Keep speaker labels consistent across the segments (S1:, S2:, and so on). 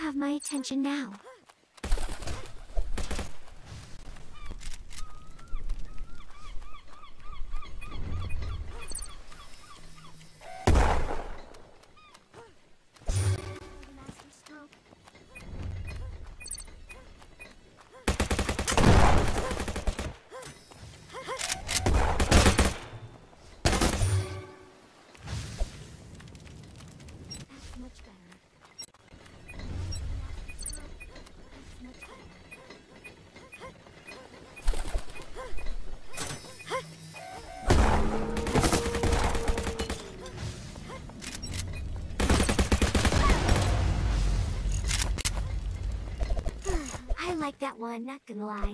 S1: have my attention now. I like that one, not gonna lie.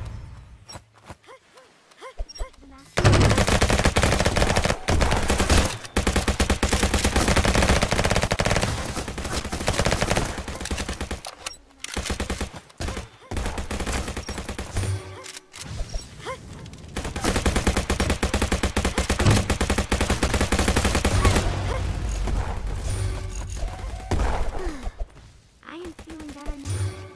S1: I am feeling better now.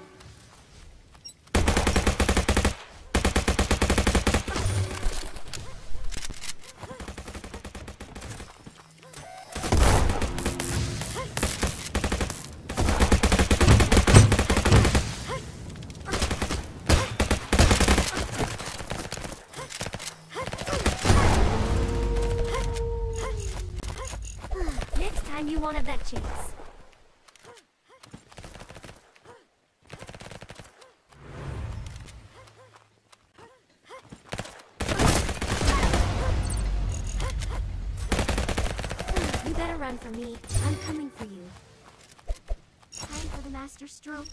S1: Next time you won't have that chance. You better run for me. I'm coming for you. Time for the master stroke.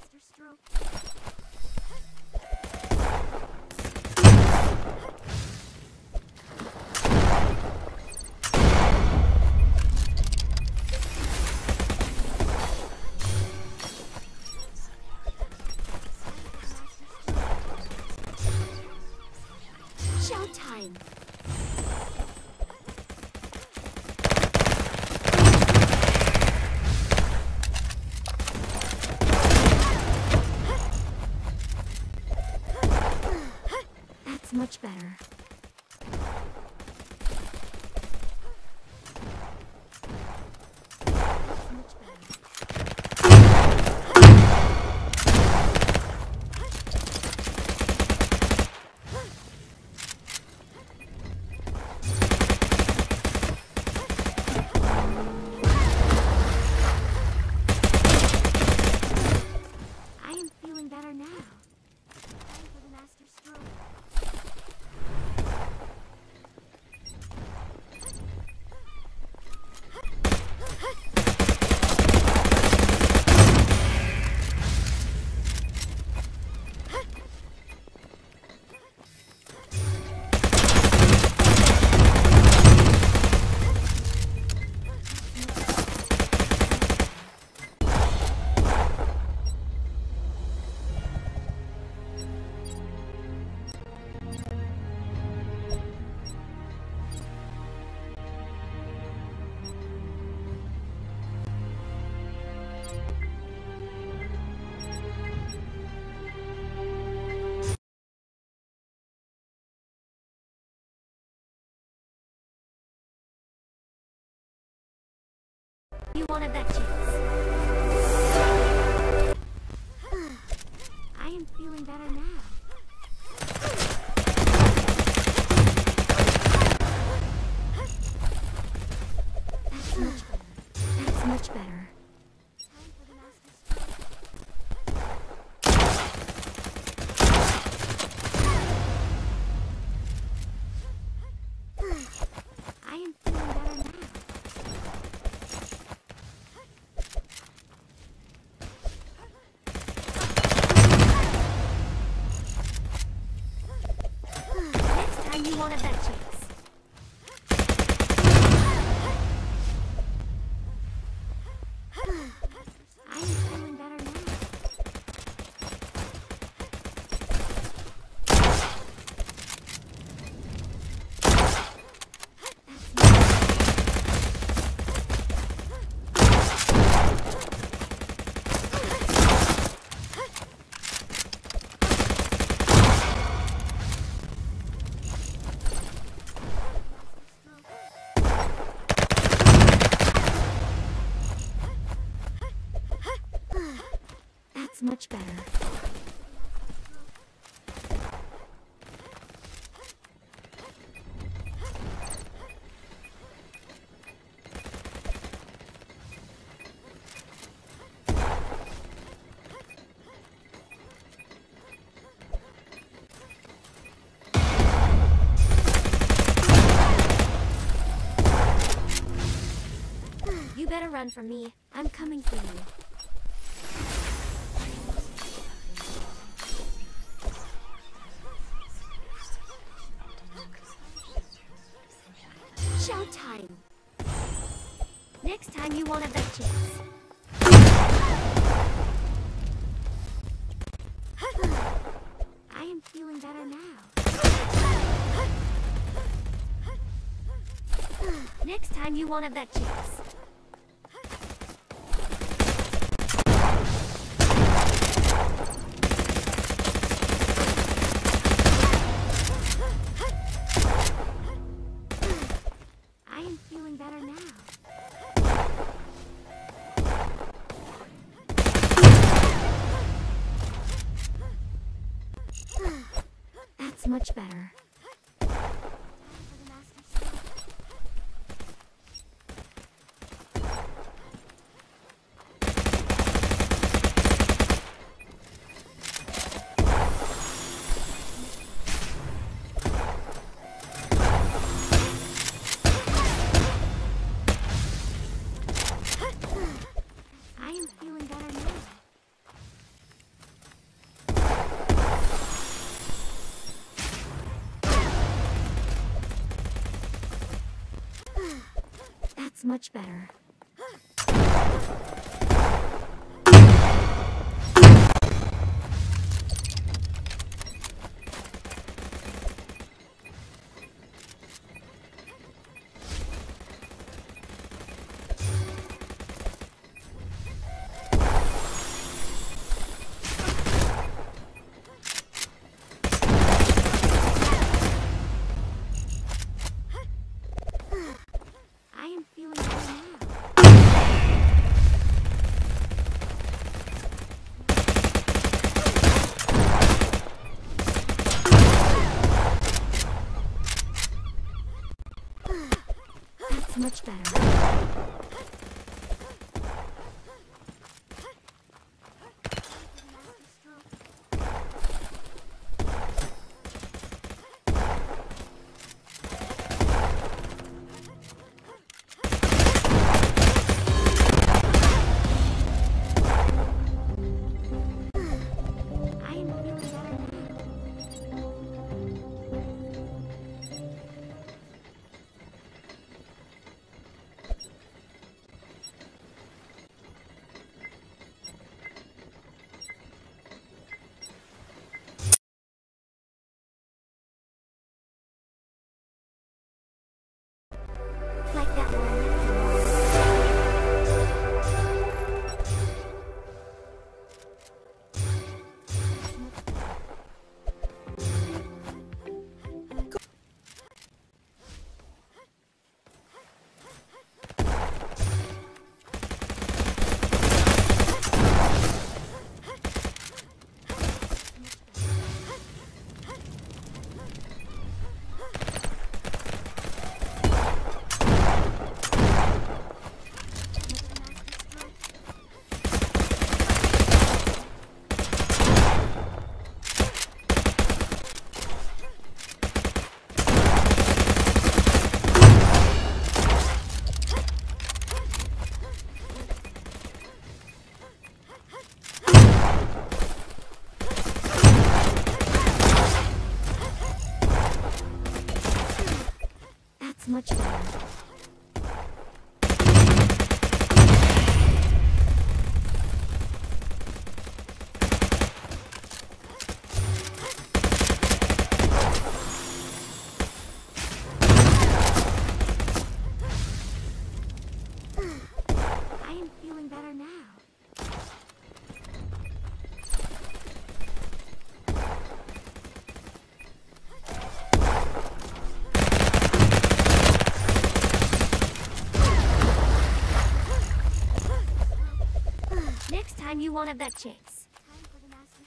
S1: Showtime. That's much better. I am feeling better now. Time for the master stroke. You won't have that chance. I am feeling better now. That's much better. That's much better. Time for the master stroke. I am feeling better now. You won't have that chance. I am feeling better now. You better run from me. I'm coming for you. Showtime! Next time you won't have that chance. I am feeling better now. Next time you won't have that chance. I am feeling better now. That's much better. I am feeling better now. That's much better. I am feeling better now. That's much better. I am feeling better now. Like that one. That's much better. I am feeling better now. Next time you won't have that chance. Time for the master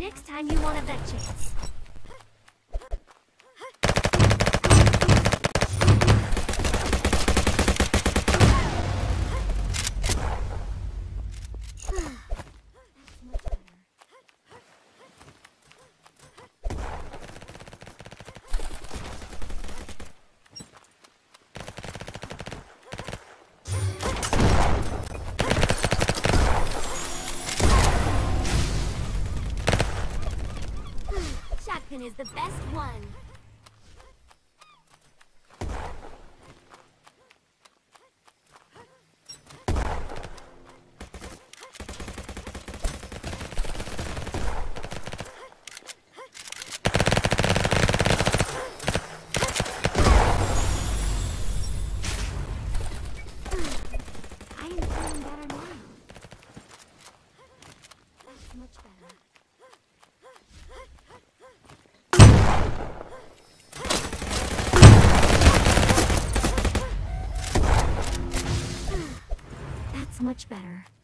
S1: Next time you won't have that chance. Shotgun is the best one. I am feeling better now. That's much better. That's much better.